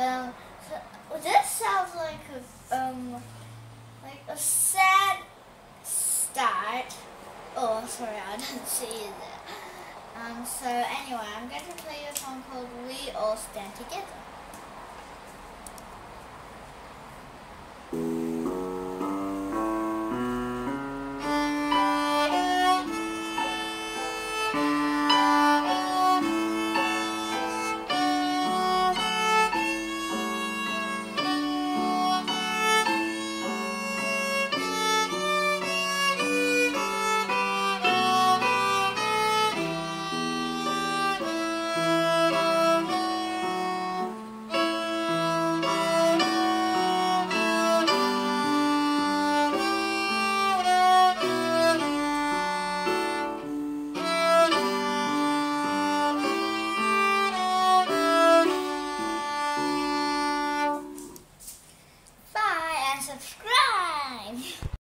So this sounds like a sad start. Oh, sorry, I didn't see that. So anyway, I'm going to play a song called "We All Stand Together."